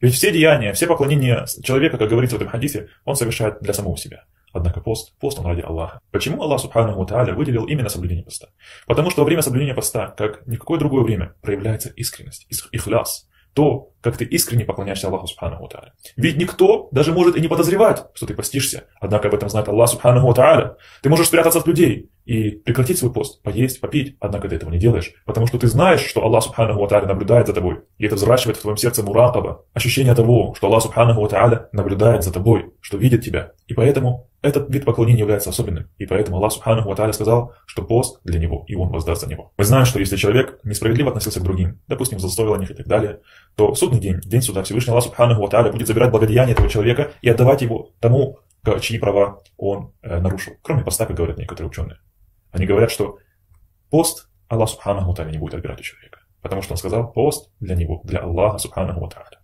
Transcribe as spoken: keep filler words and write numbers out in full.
Ведь все деяния, все поклонения человека, как говорится в этом хадисе, он совершает для самого себя. Однако пост, пост он ради Аллаха. Почему Аллах Субханаху ва Тааля выделил именно соблюдение поста? Потому что во время соблюдения поста, как ни в какое другое время, проявляется искренность, ихляс. То, как ты искренне поклоняешься Аллаху Субханаху ва Тааля. Ведь никто даже может и не подозревать, что ты постишься. Однако об этом знает Аллах Субханаху ва Тааля. Ты можешь спрятаться от людей и прекратить свой пост, поесть, попить. Однако ты этого не делаешь, потому что ты знаешь, что Аллах Субханаху ва Тааля наблюдает за тобой. И это взращивает в твоем сердце муракаба. Ощущение того, что Аллах Субханаху ва Тааля наблюдает за тобой, что видит тебя. И поэтому этот вид поклонения является особенным. И поэтому Аллах Субханаху ва Тааля сказал, что пост для него, и он воздаст за него. Мы знаем, что если человек несправедливо относился к другим, допустим, застоил о них и так далее, то в судный день, день суда, Всевышний Аллах Субханаху ва Тааля будет забирать благодеяние этого человека и отдавать его тому, чьи права он э, нарушил. Кроме поста, как говорят некоторые ученые. Они говорят, что пост Аллах Субханаху ва Тааля не будет отбирать у человека. Потому что он сказал, пост для него, для Аллаха Субханаху ва Тааля.